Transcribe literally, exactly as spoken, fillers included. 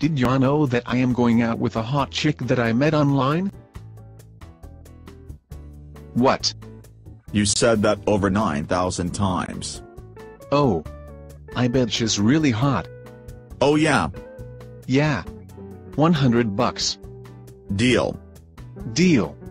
Did ya know that I am going out with a hot chick that I met online? What? You said that over nine thousand times. Oh. I bet she's really hot. Oh yeah. Yeah. one hundred bucks. Deal. Deal.